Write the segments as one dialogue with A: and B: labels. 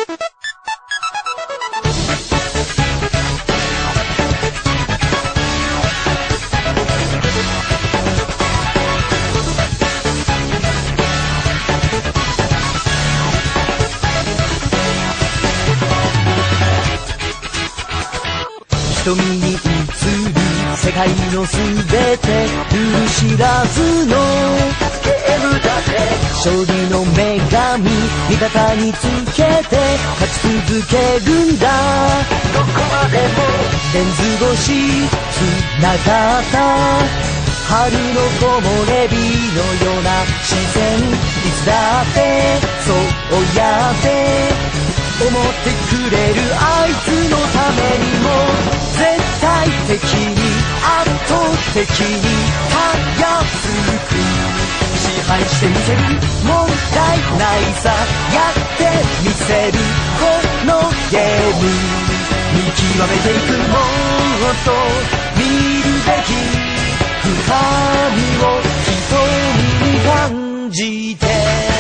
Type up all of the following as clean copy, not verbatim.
A: 瞳に映る世界のすべてルール知らずのゲームだぜ。勝利の女神味方につけて勝ち続けるんだ。どこまでもレンズ越し繋がった春の木漏れ日のような自然。いつだってそうやって思ってくれるあいつのためにも絶対的に圧倒的にたやすく支配してみせる。問題ないさ、やってみせる。このゲーム見極めていく。もっと見るべき深みを瞳に感じて。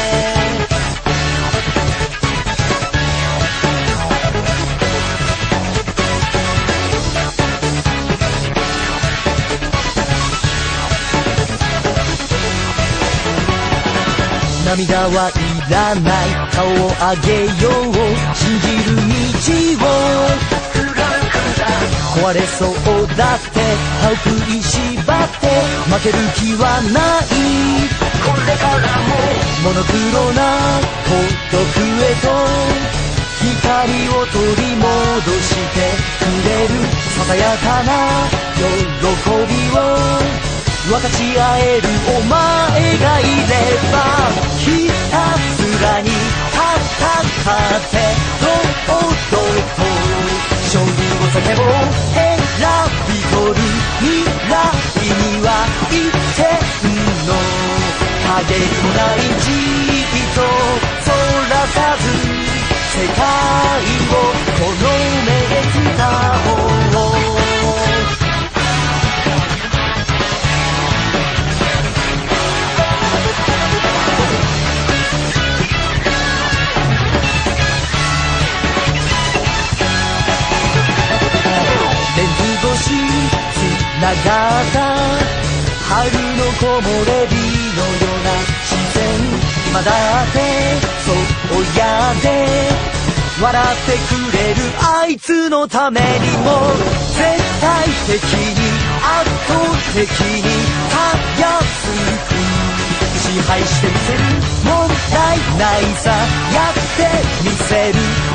A: 涙はいらない、顔を上げよう。信じる道を壊れそうだって歯を食いしばって負ける気はない。これからもモノクロな孤独へと光を取り戻してくれる。ささやかな喜びを分かち合えるお前がいればひたすらに戦って堂々と勝利を叫ぼう。選び取る未来には一点の影もない。じっとそらさず世界をこの目で伝おう。繋がった春の木漏れ日のような自然。今だってそうやって笑ってくれるあいつのためにも絶対的に圧倒的にたやすく支配してみせる。問題ないさ、やってみせる。